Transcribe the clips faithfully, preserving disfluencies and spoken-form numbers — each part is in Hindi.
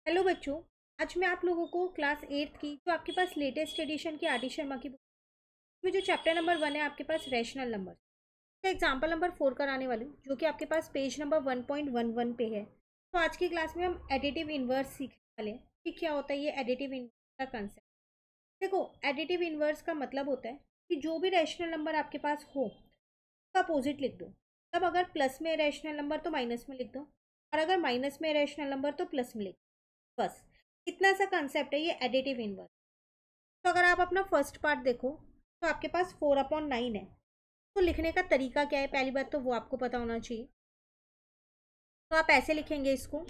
हेलो बच्चों, आज मैं आप लोगों को क्लास एट्थ की जो आपके पास लेटेस्ट एडिशन की आर डी शर्मा की बुक में जो चैप्टर नंबर वन है आपके पास रैशनल नंबर का एग्जाम्पल नंबर फोर कराने वाली हूँ, जो कि आपके पास page number one point one one पे है। तो आज की क्लास में हम एडिटिव इन्वर्स सीखने वाले हैं कि क्या होता है ये एडिटिव इन्वर्स का कंसेप्ट। देखो, एडिटिव इन्वर्स का मतलब होता है कि जो भी रैशनल नंबर आपके पास हो उसका अपोजिट लिख दो। तब अगर प्लस में रैशनल नंबर तो माइनस में लिख दो, और अगर माइनस में रैशनल नंबर तो प्लस में लिख दो। बस इतना सा कंसेप्ट है ये एडिटिव इनवर्स। तो अगर आप अपना फर्स्ट पार्ट देखो तो आपके पास फोर अपॉन नाइन है। तो लिखने का तरीका क्या है, पहली बात तो वो आपको पता होना चाहिए। तो आप ऐसे लिखेंगे इसको,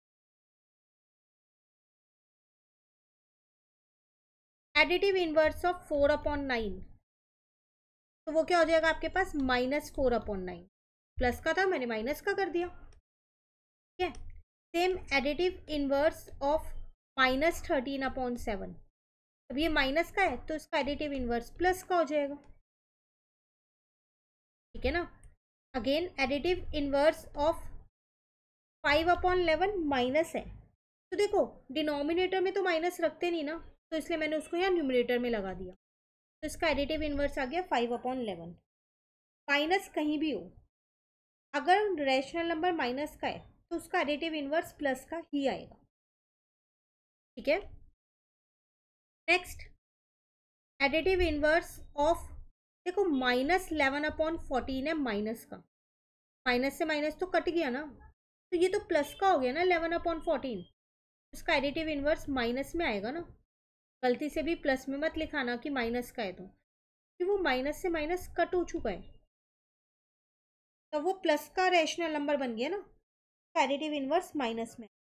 additive inverse of four upon nine. तो वो क्या हो जाएगा आपके पास, minus four upon nine. Plus का था, मैंने माइनस का कर दिया। ठीक है। Same additive inverse of minus thirteen upon seven. अब ये माइनस का है तो इसका एडिटिव इनवर्स प्लस का हो जाएगा। ठीक है ना। Again additive inverse of five upon eleven minus है। तो देखो, डिनोमिनेटर में तो माइनस रखते नहीं ना, तो इसलिए मैंने उसको यहाँ न्यूमरेटर में लगा दिया। तो इसका एडिटिव इनवर्स आ गया फाइव अपॉन इलेवन। माइनस कहीं भी हो, अगर रैशनल नंबर माइनस का है तो उसका एडिटिव इनवर्स प्लस का ही आएगा। ठीक है। नेक्स्ट, एडिटिव इनवर्स ऑफ, देखो माइनस इलेवन अपॉन फोर्टीन है माइनस का। माइनस से माइनस तो कट गया ना, तो ये तो प्लस का हो गया ना इलेवन अपॉन फोर्टीन। इसका एडिटिव इनवर्स माइनस में आएगा ना। गलती से भी प्लस में मत लिखाना कि माइनस का है, तो कि वो माइनस से माइनस कट हो चुका है तो वो प्लस का रैशनल नंबर बन गया ना। एडिटिव इनवर्स माइनस में।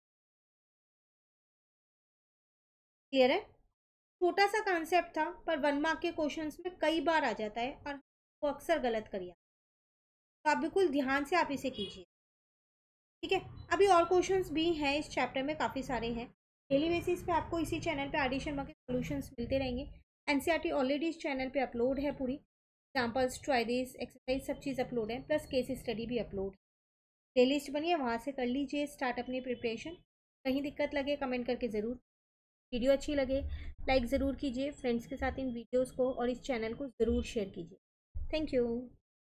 क्लियर है। छोटा सा कॉन्सेप्ट था, पर वन मार्क के क्वेश्चंस में कई बार आ जाता है और वो अक्सर गलत करिए। तो आप बिल्कुल ध्यान से आप इसे कीजिए। ठीक है। अभी और क्वेश्चंस भी हैं इस चैप्टर में, काफ़ी सारे हैं। डेली बेसिस पे आपको इसी चैनल पे आर डी शर्मा के सॉल्यूशंस मिलते रहेंगे। एनसीईआरटी ऑलरेडी इस चैनल पे अपलोड है, पूरी एग्जाम्पल्स, ट्राइडिस, एक्सरसाइज सब चीज़ अपलोड है, प्लस केस स्टडी भी अपलोड। प्ले लिस्ट बनिए, वहाँ से कर लीजिए स्टार्ट अपनी प्रिपरेशन। कहीं दिक्कत लगे कमेंट करके ज़रूर। वीडियो अच्छी लगे लाइक ज़रूर कीजिए, फ्रेंड्स के साथ इन वीडियोज़ को और इस चैनल को ज़रूर शेयर कीजिए। Thank you.